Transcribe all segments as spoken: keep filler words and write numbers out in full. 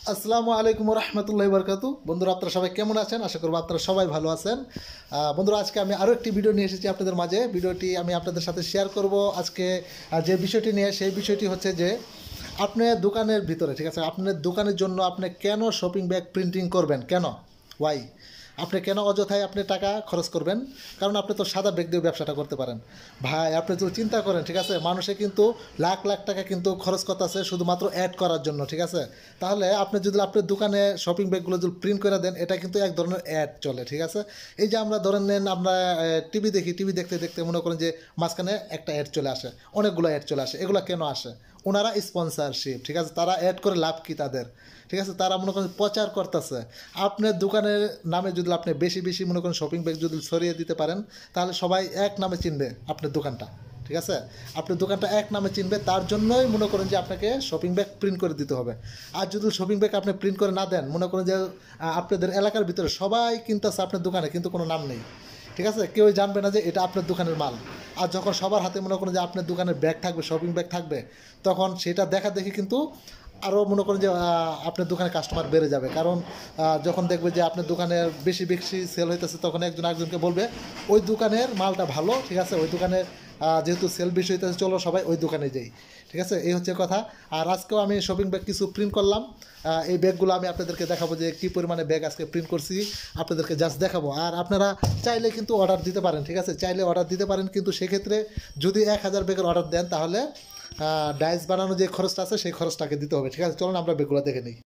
আসসালামু আলাইকুম রহমতুল্লাহি বারকাতু। বন্ধুরা, আপনারা সবাই কেমন আছেন? আশা করব আপনারা সবাই ভালো আছেন। আহ, বন্ধুরা, আজকে আমি আরও একটি ভিডিও নিয়ে এসেছি আপনাদের মাঝে। ভিডিওটি আমি আপনাদের সাথে শেয়ার করব। আজকে আহ, যে বিষয়টি নিয়ে, সেই বিষয়টি হচ্ছে যে আপনার দোকানের ভিতরে, ঠিক আছে, আপনার দোকানের জন্য আপনি কেন শপিং ব্যাগ প্রিন্টিং করবেন? কেন, ওয়াই আপনি কেন অযথায় আপনি টাকা খরচ করবেন? কারণ আপনি তো সাদা ব্যাগ দিয়ে ব্যবসাটা করতে পারেন। ভাই, আপনি যদি চিন্তা করেন, ঠিক আছে, মানুষে কিন্তু লাখ লাখ টাকা কিন্তু খরচ করতেছে শুধুমাত্র অ্যাড করার জন্য, ঠিক আছে। তাহলে আপনি যদি আপনার দোকানে শপিং ব্যাগগুলো যদি প্রিন্ট করে দেন, এটা কিন্তু এক ধরনের অ্যাড চলে, ঠিক আছে। এই যে আমরা ধরেন নেন, আমরা টিভি দেখি, টিভি দেখতে দেখতে মনে করেন যে মাঝখানে একটা অ্যাড চলে আসে, অনেকগুলো অ্যাড চলে আসে। এগুলো কেন আসে? ওনারা স্পন্সারশিপ, ঠিক আছে, তারা অ্যাড করে লাভ কি তাদের? ঠিক আছে, তারা মনে করেন প্রচার করতেছে। আপনার দোকানের নামে যদি আপনি বেশি বেশি মনে করেন শপিং ব্যাগ যদি ছড়িয়ে দিতে পারেন, তাহলে সবাই এক নামে চিনবে আপনার দোকানটা, ঠিক আছে। আপনার দোকানটা এক নামে চিনবে, তার জন্যই মনে করেন যে আপনাকে শপিং ব্যাগ প্রিন্ট করে দিতে হবে। আর যদি শপিং ব্যাগ আপনি প্রিন্ট করে না দেন, মনে করেন যে আপনাদের এলাকার ভিতরে সবাই কিনতেছে আপনার দোকানে, কিন্তু কোনো নাম নেই, ঠিক আছে, কেউই জানবে না যে এটা আপনার দোকানের মাল। আর যখন সবার হাতে মনে করেন যে আপনার দোকানের ব্যাগ থাকবে, শপিং ব্যাগ থাকবে, তখন সেটা দেখা দেখি কিন্তু আরও মনে করেন যে আপনার দোকানে কাস্টমার বেড়ে যাবে। কারণ যখন দেখবে যে আপনার দোকানে বেশি বেশি সেল হইতেছে, তখন একজন একজনকে বলবে ওই দোকানের মালটা ভালো, ঠিক আছে, ওই দোকানের যেহেতু সেল বেশি হইতেছে, চলো সবাই ওই দোকানে যাই, ঠিক আছে। এই হচ্ছে কথা। আর আজকেও আমি শপিং ব্যাগ কিছু প্রিন্ট করলাম। এই ব্যাগগুলো আমি আপনাদেরকে দেখাবো যে কী পরিমাণে ব্যাগ আজকে প্রিন্ট করছি, আপনাদেরকে জাস্ট দেখাবো। আর আপনারা চাইলে কিন্তু অর্ডার দিতে পারেন, ঠিক আছে, চাইলে অর্ডার দিতে পারেন, কিন্তু সেক্ষেত্রে যদি এক হাজার ব্যাগের অর্ডার দেন, তাহলে ডাইস বানানো যে খরচটা আছে সেই খরচটাকে দিতে হবে, ঠিক আছে। চলুন আমরা ব্যাগগুলো দেখে নিই।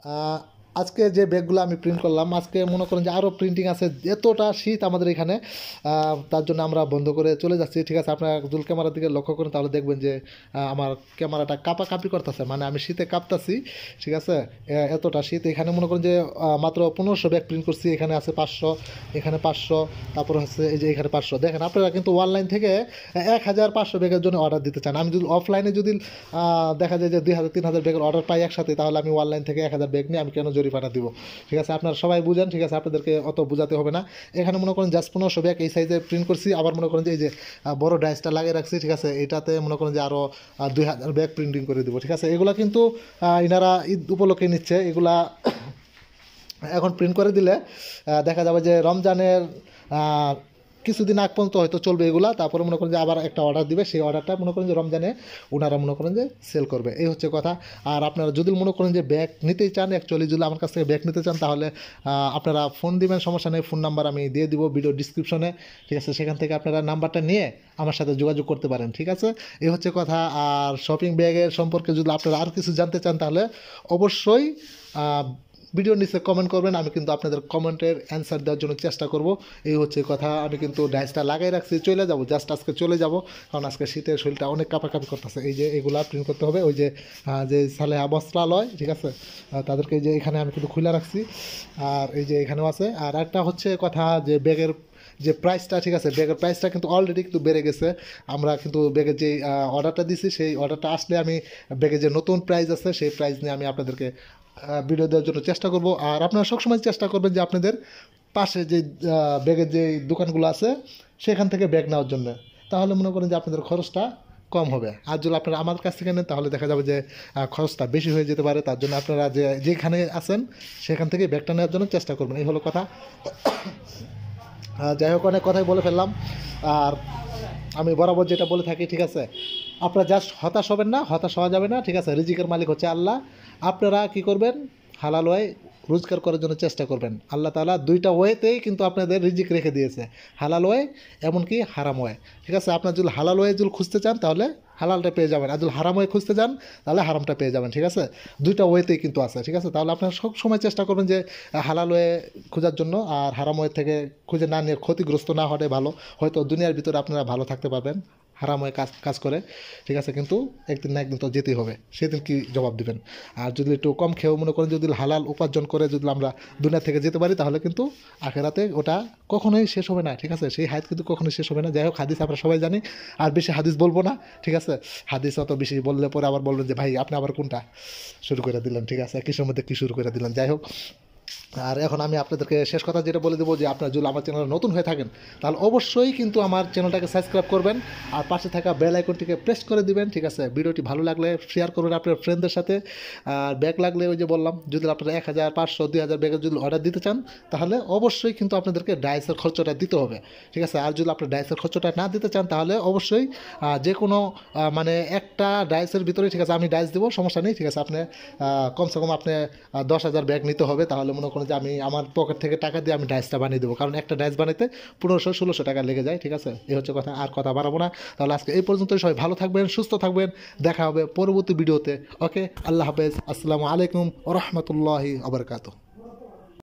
আজকে যে ব্যাগগুলো আমি প্রিন্ট করলাম, আজকে মনে করেন যে আরও প্রিন্টিং আছে। এতটা শীত আমাদের এখানে, তার জন্য আমরা বন্ধ করে চলে যাচ্ছি, ঠিক আছে। আপনারা জুল ক্যামেরার দিকে লক্ষ্য করেন, তাহলে দেখবেন যে আমার ক্যামেরাটা কাঁপা কাঁপি করতেছে, মানে আমি শীতে কাঁপতাছি, ঠিক আছে। এতটা শীত এখানে। মনে করেন যে মাত্র পনেরোশো ব্যাগ প্রিন্ট করছি। এখানে আছে পাঁচশো, এখানে পাঁচশো, তারপর হচ্ছে এই যে এখানে পাঁচশো। দেখেন, আপনারা কিন্তু অনলাইন থেকে এক হাজার পাঁচশো ব্যাগের জন্য অর্ডার দিতে চান। আমি যদি অফলাইনে যদি দেখা যায় যে দুই হাজার তিন হাজার ব্যাগের অর্ডার পাই একসাথে, তাহলে আমি অনলাইন থেকে এক হাজার ব্যাগ নিয়ে আমি কেন জরিমানা দিব, ঠিক আছে। আপনারা সবাই বুঝেন, ঠিক আছে, আপনাদেরকে অত বোঝাতে হবে না। এখানে মনে করেন জাস্ট পনেরোশো ব্যাগ এই সাইজে প্রিন্ট করছি। আবার মনে করেন যে এই যে বড় ডাইসটা লাগিয়ে রাখছি, ঠিক আছে, এটাতে মনে করেন যে আরও দুই হাজার ব্যাগ প্রিন্টিং করে দেবো, ঠিক আছে। এগুলা কিন্তু ইনারা ঈদ উপলক্ষে নিচ্ছে। এগুলা এখন প্রিন্ট করে দিলে দেখা যাবে যে রমজানের কিছুদিন আগ পর্যন্ত হয়তো চলবে এগুলা। তারপরে মনে করেন যে আবার একটা অর্ডার দিবে, সেই অর্ডারটা মনে করেন যে রমজানে ওনারা মনে করেন যে সেল করবে। এই হচ্ছে কথা। আর আপনারা যদি মনে করেন যে ব্যাগ নিতেই চান, অ্যাকচুয়ালি যদি আমার কাছ থেকে ব্যাগ নিতে চান, তাহলে আপনারা ফোন দিবেন, সমস্যা নেই। ফোন নাম্বার আমি দিয়ে দিব ভিডিও ডিসক্রিপশনে, ঠিক আছে। সেখান থেকে আপনারা নাম্বারটা নিয়ে আমার সাথে যোগাযোগ করতে পারেন, ঠিক আছে। এই হচ্ছে কথা। আর শপিং ব্যাগের সম্পর্কে যদি আপনারা আর কিছু জানতে চান, তাহলে অবশ্যই ভিডিওর নিচে কমেন্ট করবেন। আমি কিন্তু আপনাদের কমেন্টের অ্যান্সার দেওয়ার জন্য চেষ্টা করব। এই হচ্ছে কথা। আমি কিন্তু ডাইসটা লাগাই রাখছি, চলে যাব, জাস্ট আজকে চলে যাব, কারণ আজকে শীতের শরীরটা অনেক কাঁপাকাঁপি করতেছে। এই যে এগুলা প্রিন্ট করতে হবে, ওই যে যে সালেহা বস্ত্রালয়, ঠিক আছে, তাদেরকে এই যে এখানে আমি কিন্তু খুলে রাখছি। আর এই যে এখানেও আছে। আর একটা হচ্ছে কথা যে ব্যাগের যে প্রাইসটা, ঠিক আছে, ব্যাগের প্রাইসটা কিন্তু অলরেডি কিন্তু বেড়ে গেছে। আমরা কিন্তু ব্যাগের যে অর্ডারটা দিছি, সেই অর্ডারটা আসলে আমি ব্যাগের যে নতুন প্রাইস আছে, সেই প্রাইস নিয়ে আমি আপনাদেরকে ভিডিও দেওয়ার জন্য চেষ্টা করব। আর আপনারা সবসময় চেষ্টা করবেন যে আপনাদের পাশে যে ব্যাগের যে দোকানগুলো আছে, সেখান থেকে ব্যাগ নেওয়ার জন্য। তাহলে মনে করেন যে আপনাদের খরচটা কম হবে। আর যদি আপনারা আমার কাছ থেকে নেন, তাহলে দেখা যাবে যে খরচটা বেশি হয়ে যেতে পারে। তার জন্য আপনারা যে যেখানে আছেন সেখান থেকে ব্যাগটা নেওয়ার জন্য চেষ্টা করবেন। এই হলো কথা। যাই হোক, অনেক কথাই বলে ফেললাম। আর আমি বরাবর যেটা বলে থাকি, ঠিক আছে, আপনারা জাস্ট হতাশ হবেন না, হতাশ হওয়া যাবে না, ঠিক আছে। রিজিকের মালিক হচ্ছে আল্লাহ। আপনারা কি করবেন? হালাল ওয়ে রোজগার করার জন্য চেষ্টা করবেন। আল্লাহ তাআলা দুইটা ওয়েতেই কিন্তু আপনাদের রিজিক রেখে দিয়েছে, হালাল ওয়ে এমনকি হারাম ওয়ে, ঠিক আছে। আপনার যদি হালাল ওয়ে যদি খুঁজতে চান, তাহলে হালালটা পেয়ে যাবেন। আর যদি হারাম ওয়ে খুঁজতে চান, তাহলে হারামটা পেয়ে যাবেন, ঠিক আছে। দুইটা ওয়েতেই কিন্তু আছে, ঠিক আছে। তাহলে আপনারা সব সময় চেষ্টা করবেন যে হালাল ওয়ে খোঁজার জন্য, আর হারাম ওয়ে থেকে খুঁজে না নিয়ে ক্ষতিগ্রস্ত না হওয়াটাই ভালো। হয়তো দুনিয়ার ভিতরে আপনারা ভালো থাকতে পারবেন হারাম হয়ে কাজ কাজ করে, ঠিক আছে, কিন্তু একদিন না একদিন তো যেতেই হবে। সেদিন কি জবাব দিবেন? আর যদি একটু কম খেয়েও মনে করেন যদি হালাল উপার্জন করে যদি আমরা দুনিয়া থেকে যেতে পারি, তাহলে কিন্তু আখেরাতে ওটা কখনোই শেষ হবে না, ঠিক আছে। সেই হায়াত কিন্তু কখনোই শেষ হবে না। যাই হোক, হাদিস আমরা সবাই জানি, আর বেশি হাদিস বলবো না, ঠিক আছে। হাদিস অত বেশি বললে পরে আবার বলবেন যে ভাই আপনি আবার কোনটা শুরু করে দিলেন, ঠিক আছে, কিসের মধ্যে কী শুরু করে দিলেন। যাই হোক, আর এখন আমি আপনাদেরকে শেষ কথা যেটা বলে দেবো যে আপনারা যদি আমার চ্যানেলে নতুন হয়ে থাকেন তাহলে অবশ্যই কিন্তু আমার চ্যানেলটাকে সাবস্ক্রাইব করবেন আর পাশে থাকা বেল আইকনটিকে প্রেস করে দিবেন, ঠিক আছে? ভিডিওটি ভালো লাগলে শেয়ার করবেন আপনার ফ্রেন্ডদের সাথে। আর ব্যাগ লাগলে ওই যে বললাম, যদি আপনারা এক হাজার পাঁচশো দুই হাজার ব্যাগের যদি অর্ডার দিতে চান তাহলে অবশ্যই কিন্তু আপনাদেরকে ডাইসের খরচটা দিতে হবে, ঠিক আছে? আর যদি আপনার ডাইসের খরচটা না দিতে চান তাহলে অবশ্যই আহ, যে কোনো আহ, মানে একটা ডাইসের ভিতরে, ঠিক আছে, আমি ডাইস দেবো, সমস্যা নেই, ঠিক আছে? আপনি আহ, কমসে কম আপনি আহ, দশ হাজার ব্যাগ নিতে হবে, তাহলে মনে করেন যে আমি আমার পকেট থেকে টাকা দিয়ে আমি ডাইসটা বানিয়ে দেবো, কারণ একটা ডাইস বানাইতে পনেরোশো ষোলোশো টাকা লেগে যায়, ঠিক আছে? এই হচ্ছে কথা, আর কথা বাড়াবো না। তাহলে আজকে এই পর্যন্তই, সবাই ভালো থাকবেন, সুস্থ থাকবেন, দেখা হবে পরবর্তী ভিডিওতে। ওকে, আল্লাহ হাফেজ, আসসালামু আলাইকুম ওয়া রাহমাতুল্লাহি ওয়া বারাকাতুহু।